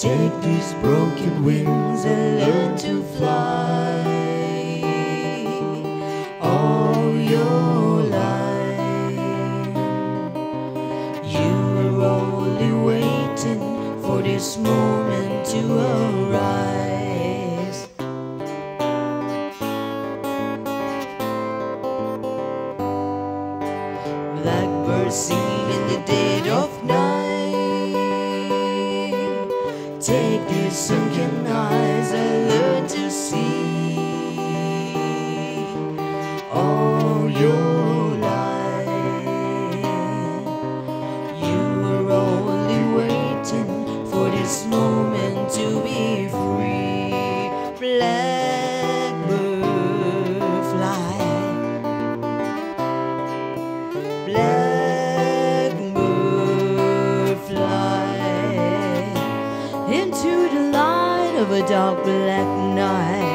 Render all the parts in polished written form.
Take these broken wings and learn to fly all your life. You were only waiting for this moment to arise. Blackbirds sing in the dead of night. Take these sunken eyes and learn to see all your life. You were only waiting for this moment to be free. Blackbird fly, blackbird fly into the light of a dark black night.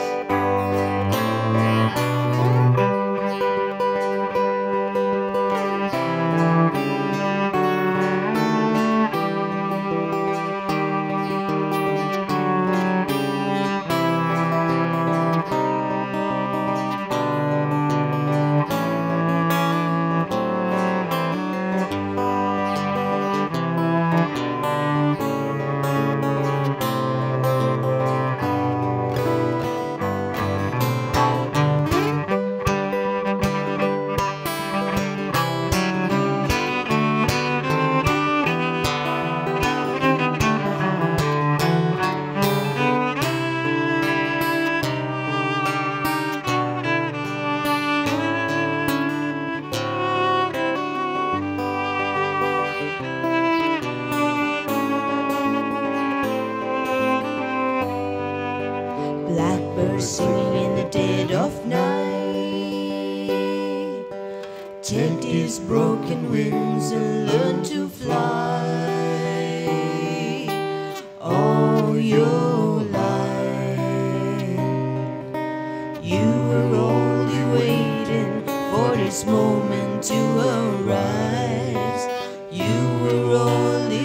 Blackbirds singing in the dead of night. Take these broken wings and learn to fly all your life. You were only waiting for this moment to arise. You were only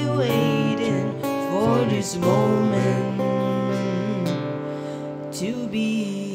waiting for this moment to be